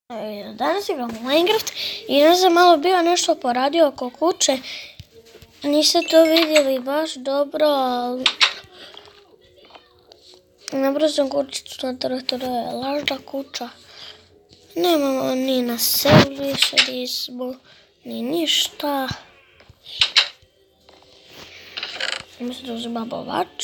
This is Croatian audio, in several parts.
Danas igram Minecraft i ja sam malo bio nešto poradio oko kuće. Niste to vidjeli baš dobro, ali napravio sam kućicu na traktoru, je lažna kuća. Nemamo ni na selu više nismo, ni ništa. Mislim da uzima bovač.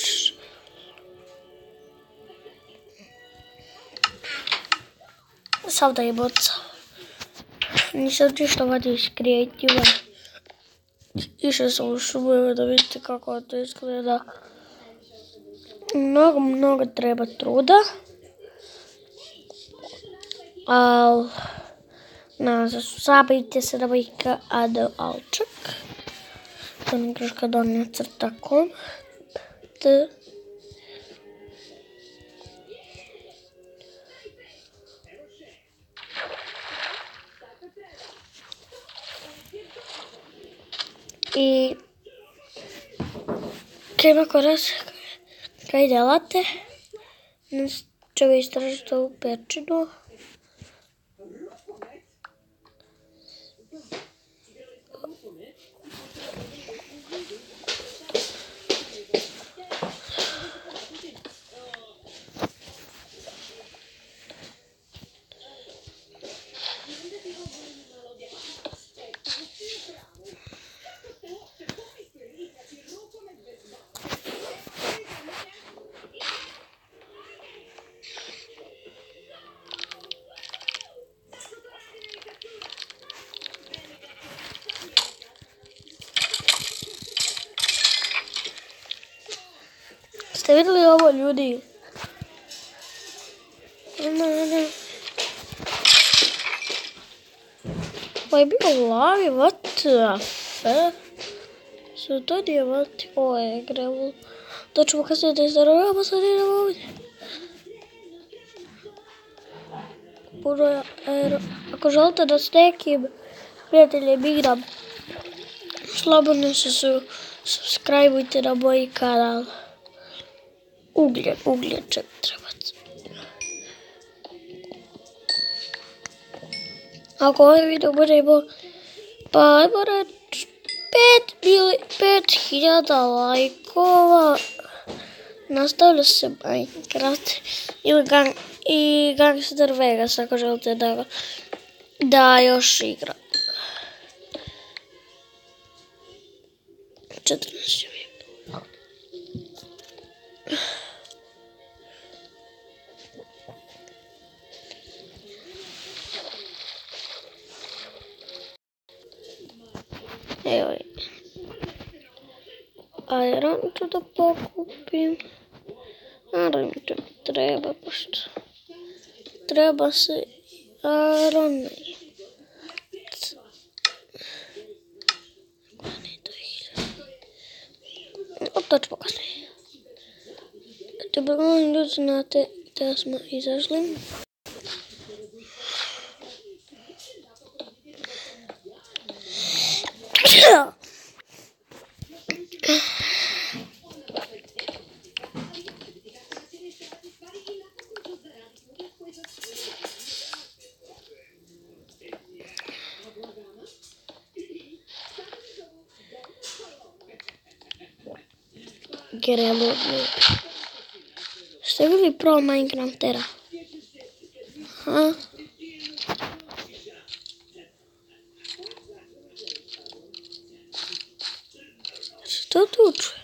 Sad da je boca. Nisam ništa vadio iz kreativa. Išao sam u šumu da vidite kako to izgleda. Mnogo treba truda. Al zabavite se da bojka Ado Alčak. To mi troška donio crtakom. I treba koraz kaj delate, će vi istražiti ovu pečinu. Ste vidjeli ovo, ljudi? Ovo je bio u lavi, what the fuck? Su to dijevati? Ovo je grevul. Da ću pokazati da je zdravljava, pa sad idemo ovdje. Ako želite da s nekim prijateljem igram, slobodno se subscribeujte na moj kanal. Ugljen će mi trebati. Ako ovaj video bude imao, pa ajmo reći 5000 lajkova, nastavlja se Minecraft i Gangster Vegas ako želite da još igram. 14 je. Evo je. Iron ću da pokupim. Iron ću treba, pošto treba se iron. To ću pokazati. Dobro, ljudi znate da smo izašli. Gremo. Ste bili pro Minecraftera? Ha? Što tu čuje?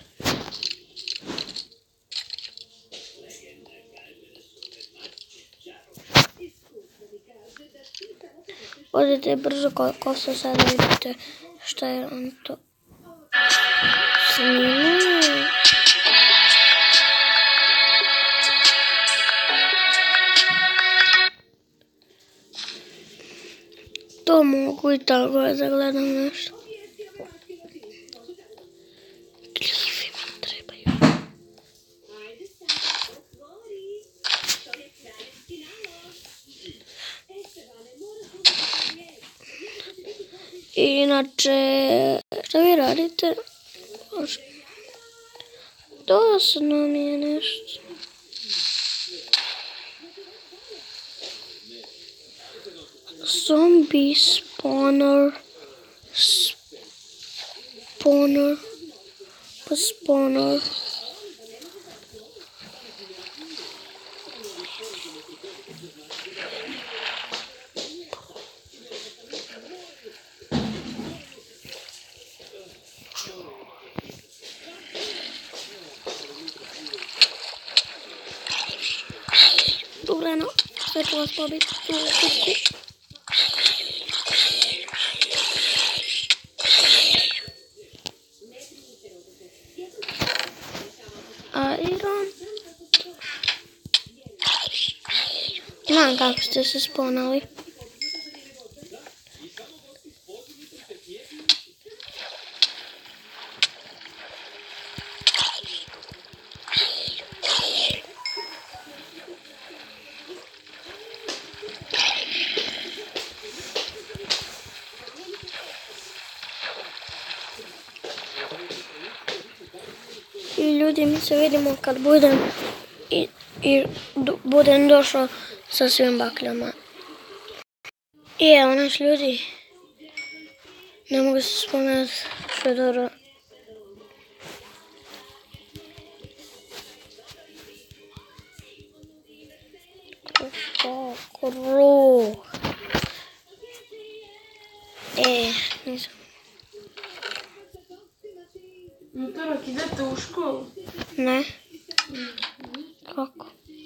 Odite brzo ko se sada vidite šta je on to snimao. To mogu i tako da gledam nešto. Klivi mi trebaju. Inače, šta vi radite? Dosadno mi je nešto. Zombie spawner. Spawner. Dobra, no. Zaczęła słabić. Iron. Gledam kako ste se spawnali. I ljudi, mi se vidimo kad budem budem došao sa svim bakljama. I evo naš ljudi. Ne mogu se spomenuti što je dobro. Kruh. Nisam. Utorak idete u školu? Ne. Kako?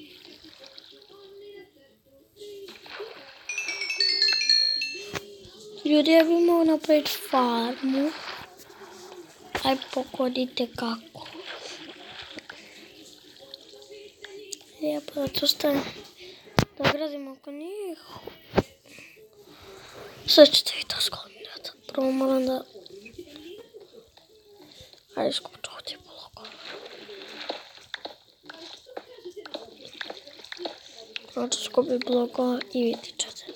Ljudi, ja bi mogu napraviti farmu. Aj pokodite kako. Lijepo, to staje da gradimo oko njih. Sve ćete vi to skontrati. Prvo moram da... Ajde skuću ovdje blokove. Znači skupiti blokove i vidit ćete.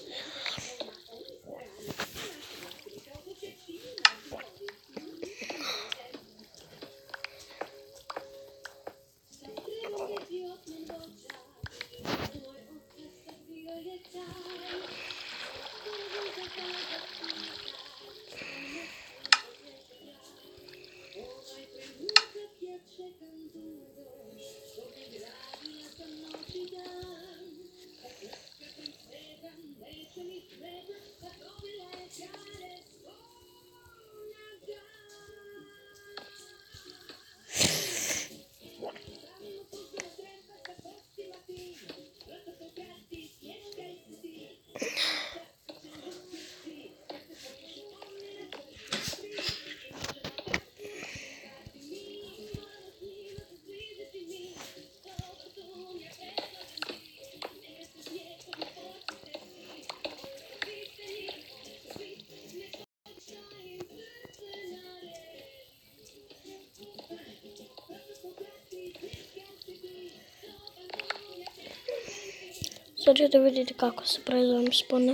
Sad ćete vidjeti kako se pravi spawner.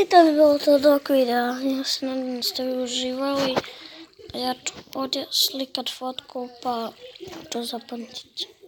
I to bi bilo to od ovog videa. Ja se nadam da ste vi uživali. Ja ću ovdje slikat fotku pa ću zapamtiti.